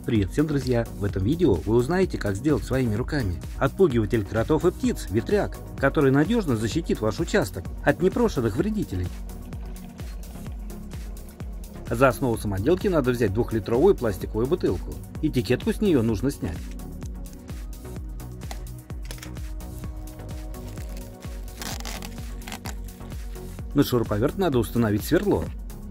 Привет всем, друзья! В этом видео вы узнаете, как сделать своими руками отпугиватель кротов и птиц ветряк, который надежно защитит ваш участок от непрошенных вредителей. За основу самоделки надо взять 2-литровую пластиковую бутылку. Этикетку с нее нужно снять. На шуруповерт надо установить сверло.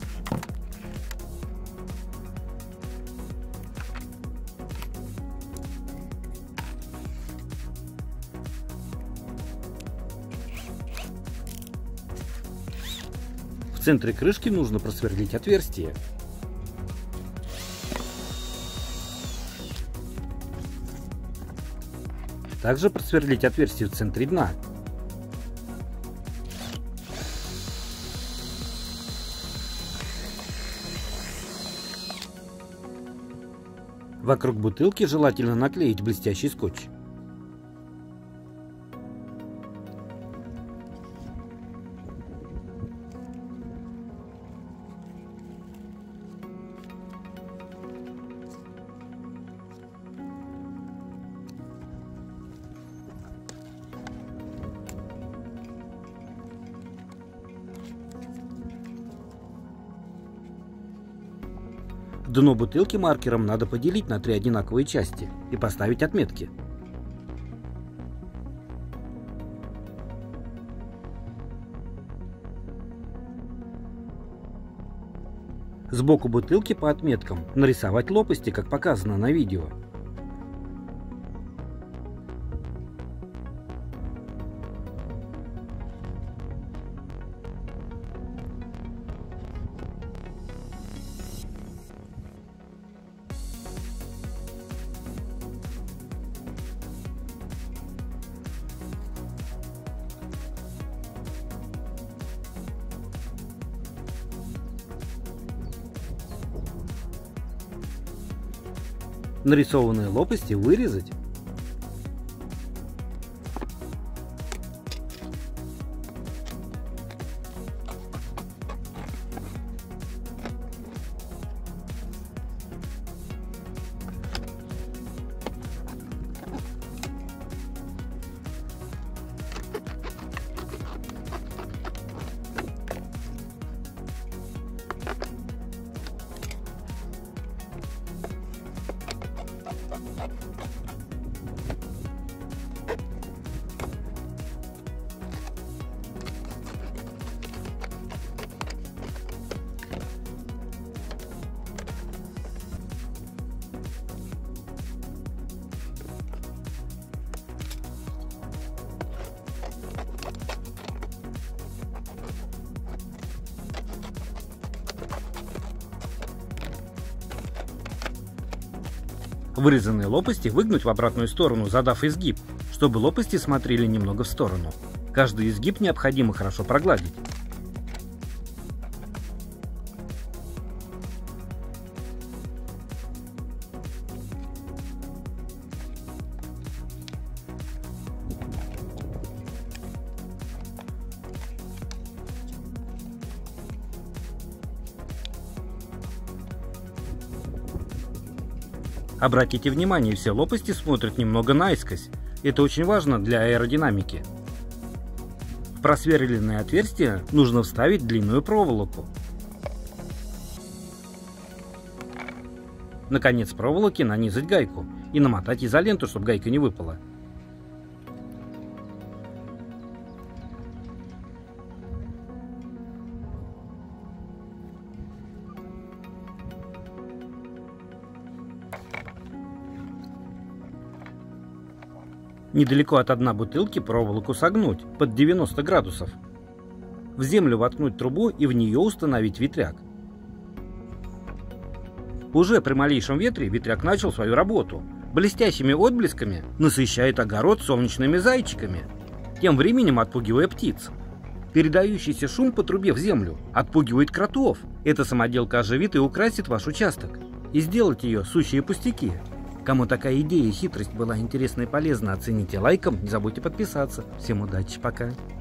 В центре крышки нужно просверлить отверстие. Также просверлить отверстие в центре дна. Вокруг бутылки желательно наклеить блестящий скотч. Дно бутылки маркером надо поделить на 3 одинаковые части и поставить отметки. Сбоку бутылки по отметкам нарисовать лопасти, как показано на видео. Нарисованные лопасти вырезать. Вырезанные лопасти выгнуть в обратную сторону, задав изгиб, чтобы лопасти смотрели немного в сторону. Каждый изгиб необходимо хорошо прогладить. Обратите внимание, все лопасти смотрят немного наискось. Это очень важно для аэродинамики. В просверленное отверстие нужно вставить длинную проволоку. На конец проволоки нанизать гайку и намотать изоленту, чтобы гайка не выпала. Недалеко от дна бутылки проволоку согнуть под 90 градусов. В землю воткнуть трубу и в нее установить ветряк. Уже при малейшем ветре ветряк начал свою работу. Блестящими отблесками насыщает огород солнечными зайчиками, тем временем отпугивая птиц. Передающийся шум по трубе в землю отпугивает кротов. Эта самоделка оживит и украсит ваш участок. И сделать ее сущие пустяки. Кому такая идея и хитрость была интересна и полезна, оцените лайком, не забудьте подписаться. Всем удачи, пока!